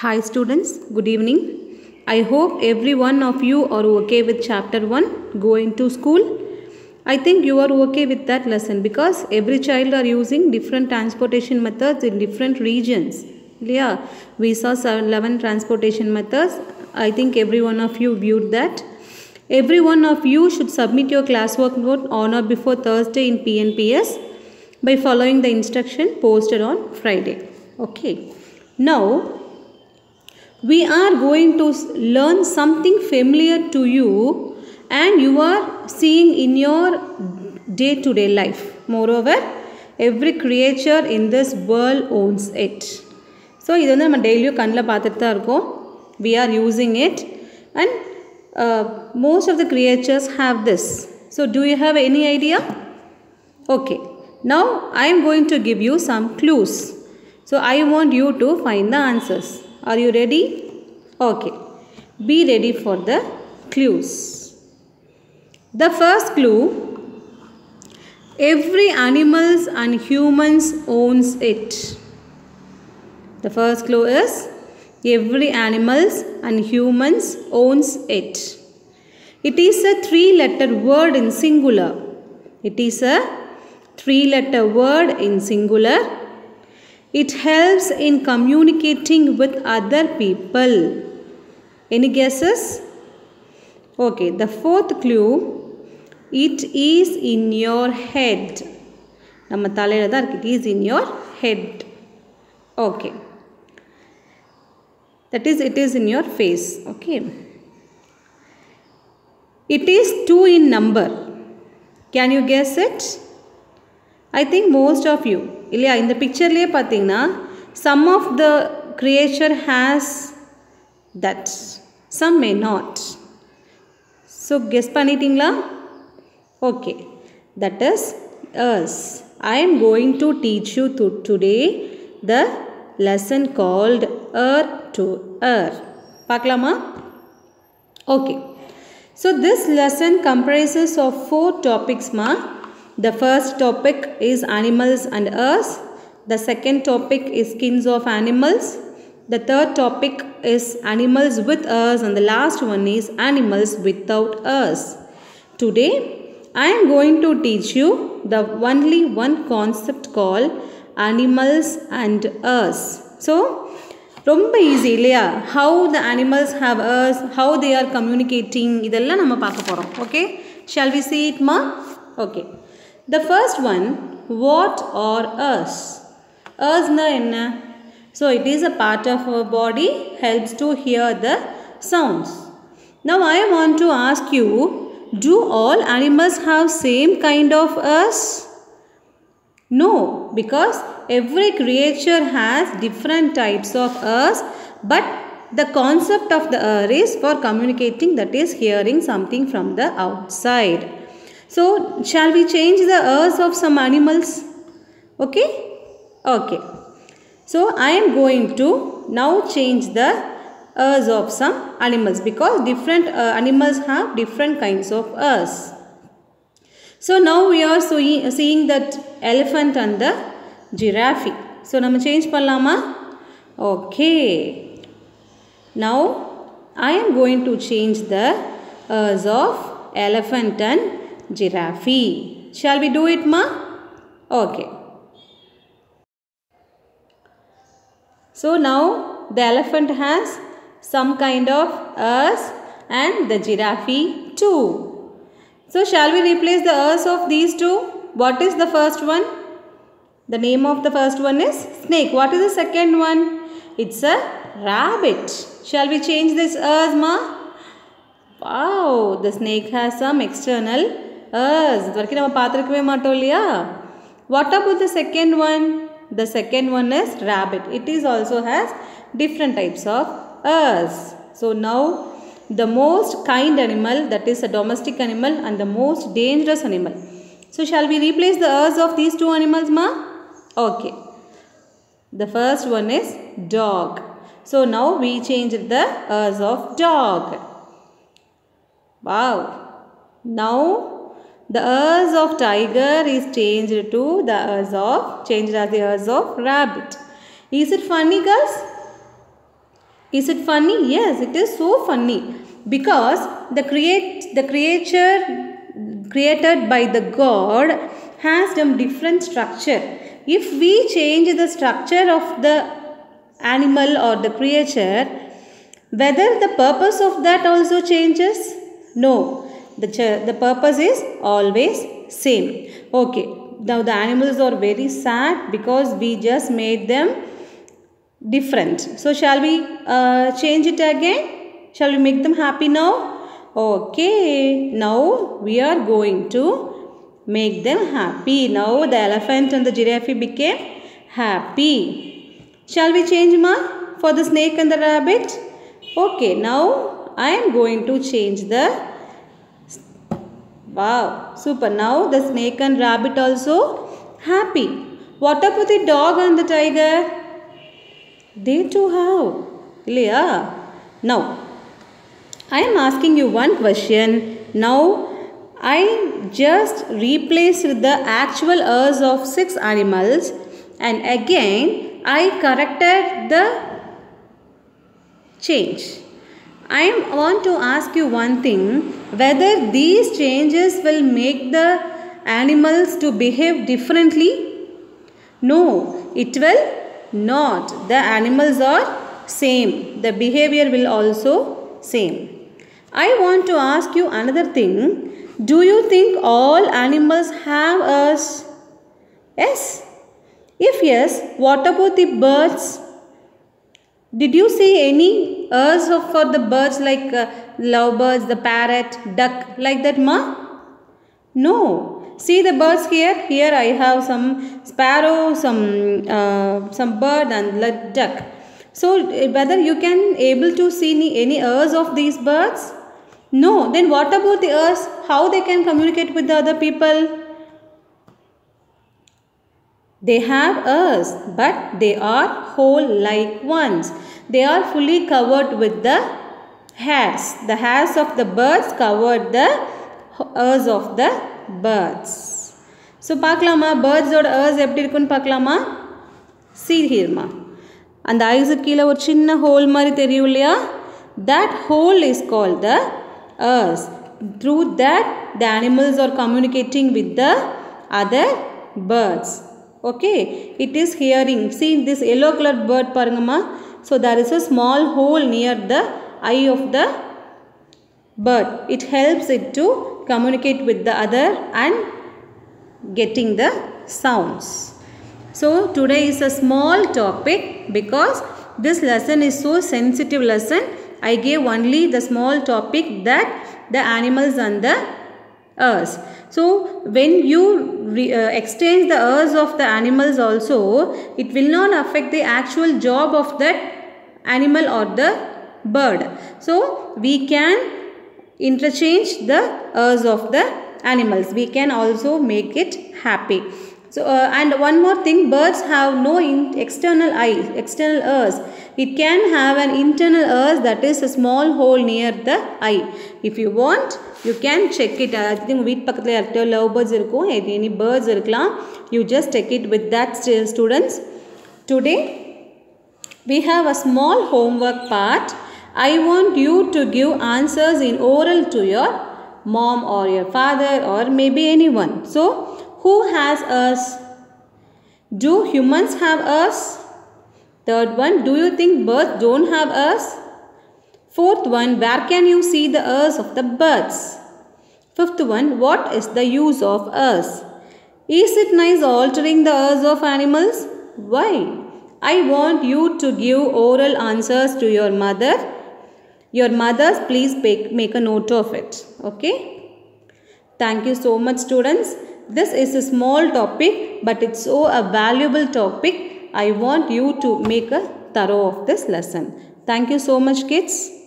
Hi students, good evening. I hope every one of you are okay with chapter 1, going to school. I think you are okay with that lesson because every child are using different transportation methods in different regions. Yeah, we saw 11 transportation methods. I think every one of you viewed that. Every one of you should submit your classwork note on or before Thursday in PNPS by following the instruction posted on Friday. Okay. Now, we are going to learn something familiar to you and you are seeing in your day-to-day life. Moreover, every creature in this world owns it. So, this is we daily we are using it and most of the creatures have this. So, do you have any idea? Okay. Now, I am going to give you some clues. So, I want you to find the answers. Are you ready? Okay. Be ready for the clues. The first clue, every animals and humans owns it. The first clue is, every animals and humans owns it. It is a 3-letter word in singular. It is a 3-letter word in singular. It helps in communicating with other people. Any guesses? Okay, the fourth clue, it is in your head. It is in your head. Okay. That is, it is in your face. Okay. It is 2 in number. Can you guess it? I think most of you. In the picture, some of the creature has that. Some may not. So, guess panitingla? Okay. That is us. I am going to teach you today the lesson called Earth to Earth. Paklama? Okay. So, this lesson comprises of 4 topics, ma. The first topic is animals and us. The second topic is skins of animals. The third topic is animals with us, and the last one is animals without us. Today, I am going to teach you the only one concept called animals and us. So, ரொம்ப easy இல்லையா? How the animals have us, how they are communicating, இதெல்லாம் நம்ம பார்க்க போறோம். Okay? Shall we see it, ma? Okay. The first one, what are us? Us na enna? So it is a part of our body, helps to hear the sounds. Now I want to ask you, do all animals have same kind of us? No, because every creature has different types of us, but the concept of the ear is for communicating, that is hearing something from the outside. So, shall we change the ears of some animals? Okay? Okay. So, I am going to now change the ears of some animals because different animals have different kinds of ears. So, now we are seeing that elephant and the giraffe. So, we change pallama? Okay. Now, I am going to change the ears of elephant and giraffe. Shall we do it, ma? Okay. So now the elephant has some kind of ears and the giraffe too. So shall we replace the ears of these two? What is the first one? The name of the first one is snake. What is the second one? It's a rabbit. Shall we change this ears, ma? Wow, the snake has some external ears. What about the second one? The second one is rabbit. It is also has different types of ears. So now the most kind animal, that is a domestic animal, and the most dangerous animal. So shall we replace the ears of these two animals, ma? Okay. The first one is dog. So now we change the ears of dog. Wow. Now the ears of tiger is changed to the ears of, changed as the ears of rabbit. Is it funny, girls? Is it funny? Yes, it is so funny because the creature created by the God has some different structure. If we change the structure of the animal or the creature, whether the purpose of that also changes? No, the purpose is always same. Okay, now the animals are very sad because we just made them different. So shall we change it again? Shall we make them happy now? Okay, now we are going to make them happy. Now the elephant and the giraffe became happy. Shall we change, ma, for the snake and the rabbit? Okay, now I am going to change the, wow, super. Now the snake and rabbit also happy. What about the dog and the tiger? They too have. Leah. Now I am asking you one question. Now I just replaced the actual ears of 6 animals and again I corrected the change. I want to ask you one thing, whether these changes will make the animals to behave differently? No, it will not. The animals are same. The behavior will also same. I want to ask you another thing. Do you think all animals have ears? Yes. If yes, what about the birds? Did you see any ears for the birds like lovebirds, the parrot, duck, like that, ma? No. See the birds here. Here I have some sparrow, some bird and duck. So whether you can able to see any ears of these birds? No. Then what about the ears? How they can communicate with the other people? They have ears, but they are whole like ones. They are fully covered with the hairs. The hairs of the birds covered the ears of the birds. So பார்க்கலாமா birds ஓட ears எப்படி இருக்குன்னு பார்க்கலாமா? See here ma. அந்த ஐஸுக்கு கீழே ஒரு சின்ன whole மாதிரி தெரியும் இல்லையா? That hole is called the ears. Through that the animals are communicating with the other birds. Okay, it is hearing. See this yellow colored bird parangama. So there is a small hole near the eye of the bird. It helps it to communicate with the other and getting the sounds. So today is a small topic because this lesson is so sensitive lesson. I gave only the small topic that the animals and the ears. So when you exchange the ears of the animals also, it will not affect the actual job of that animal or the bird. So we can interchange the ears of the animals. We can also make it happy. So and one more thing, birds have no external eyes, external ears. It can have an internal ears, that is a small hole near the eye. If you want, you can check it. I think வீட் பக்கத்துல யார்கிட்ட love birds இருக்கும், any birds இருக்கலாம். You just check it with that students. Today we have a small homework part. I want you to give answers in oral to your mom or your father or maybe anyone. So who has ears? Do humans have ears? Third one, do you think birds don't have ears? Fourth one, where can you see the ears of the birds? Fifth one, what is the use of ears? Is it nice altering the ears of animals? Why? I want you to give oral answers to your mother. Your mothers, please make a note of it. Okay? Thank you so much, students. This is a small topic, but it's so a valuable topic. I want you to make a thorough of this lesson. Thank you so much, kids.